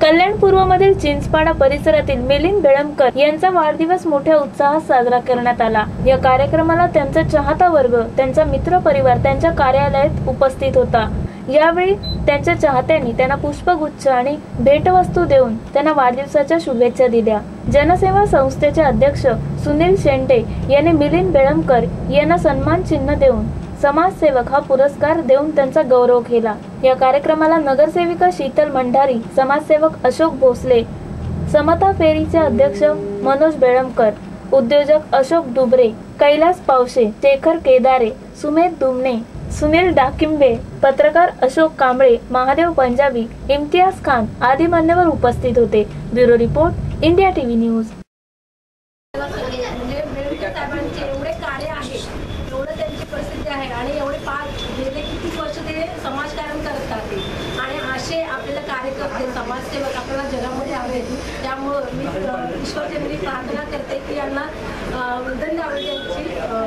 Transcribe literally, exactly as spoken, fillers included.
कल्याणपूर्वमधील चिंचपाडा परिसरातील मिलिंद बेळमकर यांचा वाढदिवस मोठ्या उत्साहात साजरा करण्यात आला। या कार्यक्रमाला त्यांचा चाहता वर्ग, त्यांचा मित्र परिवार त्यांच्या कार्यालयात उपस्थित होता। यावेळी त्यांच्या चाहत्यांनी त्यांना पुष्पगुच्छ आणि भेटवस्तू देऊन त्यांना वाढदिवसाच्या शुभेच्छा दिल्या। जनसेवा संस्थेचे अध्यक्ष सुनील शेंडे यांनी मिलिंद बेळमकर यांना सन्मान चिन्ह देऊन समाजसेवक हा पुरस्कार देऊन त्यांचा गौरव केला। या कार्यक्रमाला नगरसेविका शीतल मंडारी, समाजसेवक अशोक भोसले, समता फेरीचे अध्यक्ष मनोज बेळमकर, उद्योजक अशोक डुबरे, कैलास पावशे, शेखर केदारे, सुमेध दुमणे, सुनील डाकिंबे, पत्रकार अशोक कांबळे, महादेव पंजाबी, इम्तियाज खान आदी मान्यवर उपस्थित होते। Bureau report, India TV news. आणि एवढे पाच गेले किती वर्ष ते समाजकारण करतात आणि असे आपल्याला कार्यकर्ते समाजसेवक आपल्याला जगामध्ये हवेत। त्यामुळे मी ईश्वरचंद्री प्रार्थना करते की यांना धन्यवाद द्यायची